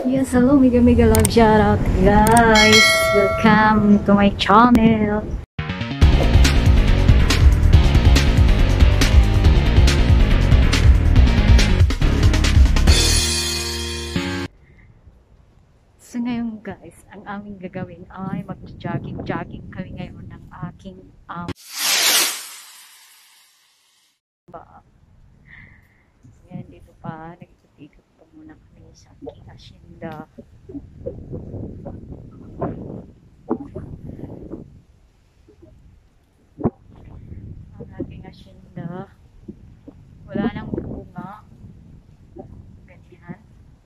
Yes, hello, mega mega love shout out guys. Welcome to my channel. So ngayon guys, ang aming gagawin ay mag-jogging kami ngayon ng aking yan, dito pa nag-ikot-ikot pa muna kami sa aking asyenda. Ang aking asyenda, wala nang bunga, ganyan.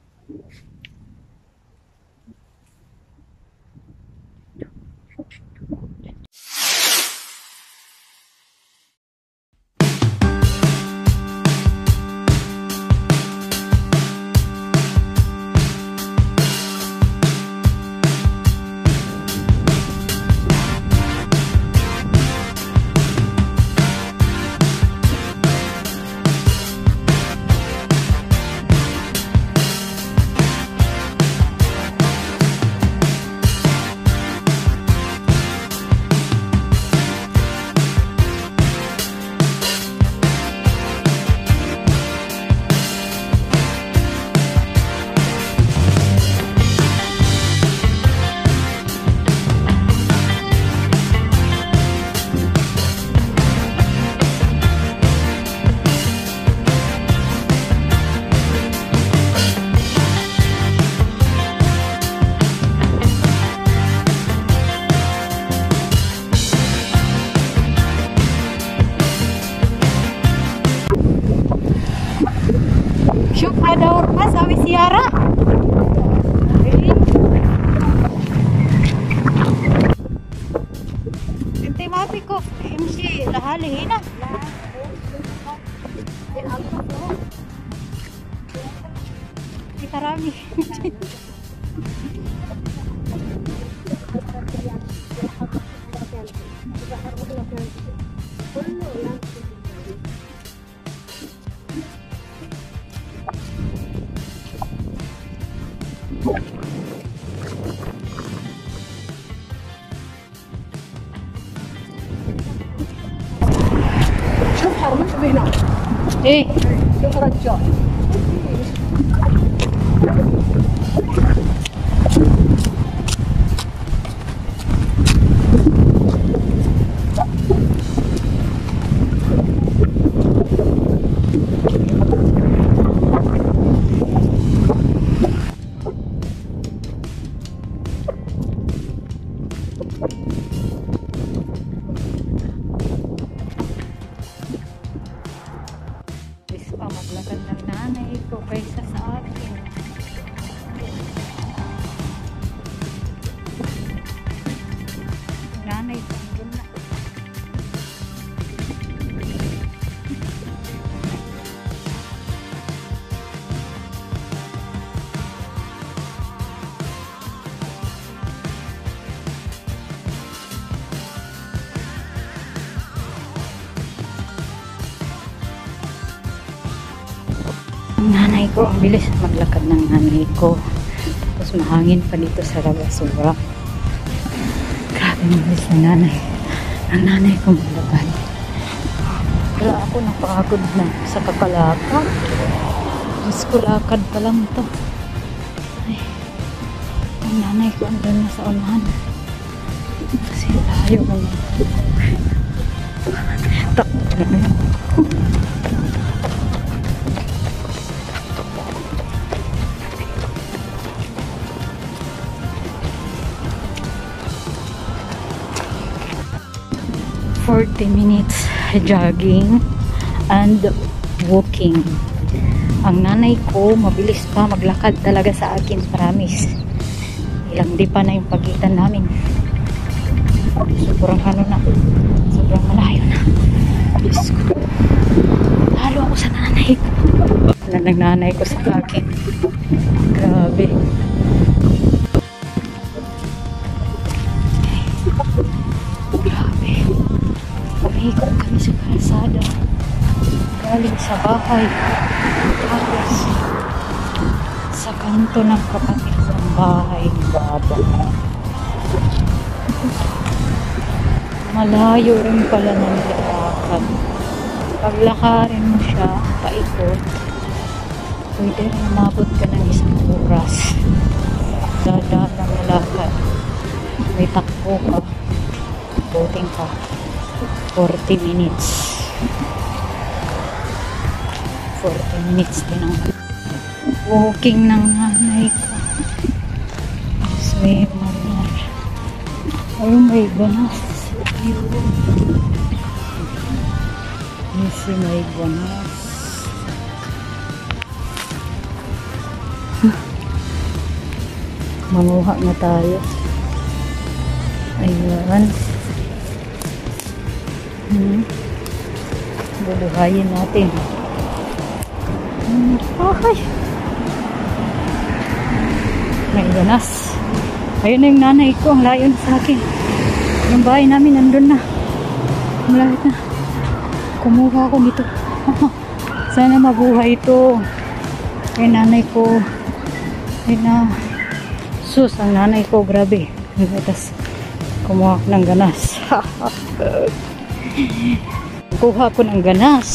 Syuk ada ormas awi siara. Ente mati ko MC lahali na. Kita rami. شوف حرمت هنا Eh, شوف رجال bis pa maglakad ng nanay ko kaysa sa akin. Nanay ko andun na. Ang nanay ko, ang bilis maglakad ng nanay ko. Tapos mahangin pa dito sa labas. Sobra. Grabe ang bilis ng nanay. Ang nanay ko maglakad. Kaya ako napakagod na sa kakalakad. Diyos ko, lakad pa lang to. Ay, ang nanay ko andun na sa unahan. Kasi layo naman. Takbo na yun. 40 minutes jogging and walking. Ang nanay ko mabilis pa maglakad talaga sa akin, promise. Ilang di pa na yung pagitan namin. Sobrang ano na, sobrang malayo na. Diyos ko, lalo ako sa nanay ko. Wala ng nanay ko sa akin. Grabe. Grabe. Umikot kami sa kalsada. Galing sa bahay. Tapos sa kanto. kanto ng kapatid ng bahay ni Baba. Malayo rin pala ng lakad. Paglakarin mo siya, paikot, pwede rin umabot ka ng 1 oras. Dadaan ng lakad. May takbo ka. Boating ka. 40 minutes. 40 minutes din ang walking ng nanay ko. Swimmer. Oh my goodness. This is my goodness. Manguha na tayo. Ayan. Bubuhayin natin. Okay. My goodness. Ayun na yung nanay ko. Ang layo na sa akin. Yung bahay namin nandun na. Malapit na. Kumuha ako nito. Sana mabuhay ito. Yung nanay ko. Ayun na. Sus, ang nanay ko. Grabe. Tapos kumuha ko ng ganas. Kuha ko ng ganas.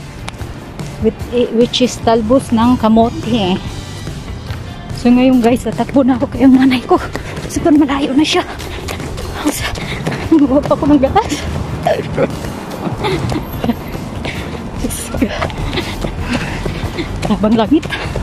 Which is talbos ng kamote. So ngayon guys, tatakbo na ako kay ang nanay ko. Siguro malayo na siya. Kuha pa ako ng ganas. Tabang langit.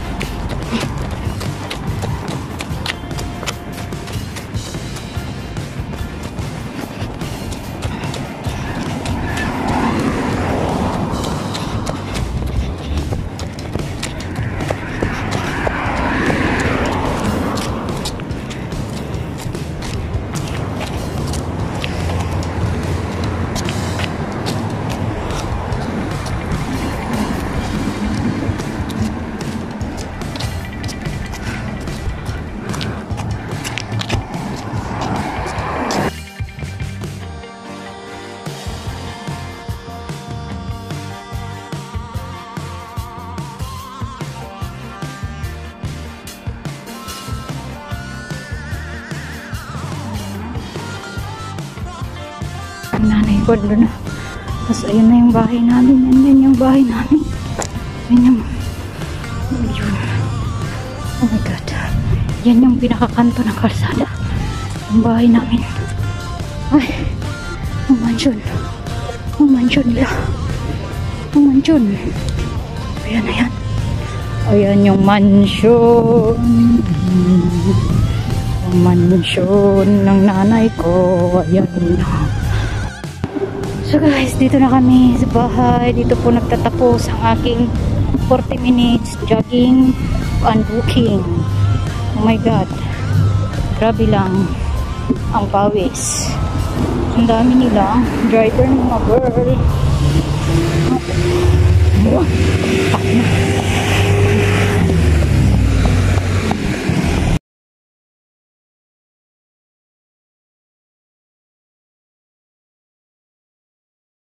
Ang nanay ko doon na. Tapos ayun na yung bahay namin. Yan din yung bahay namin. Yan yung... Oh my God. Yan yung pinakakanto ng kalsada. Yung bahay namin. Ay. Ang mansion. Ang mansion nila. Ang mansion. Ayan na yan. Ayan yung mansion. Ang mansion ng nanay ko. Ayan na. So guys, dito na kami sa bahay. Dito po nagtatapos ang aking 40 minutes jogging and walking. Oh my God. Grabe lang ang pawis. Ang dami nila. Driver ng mga girl.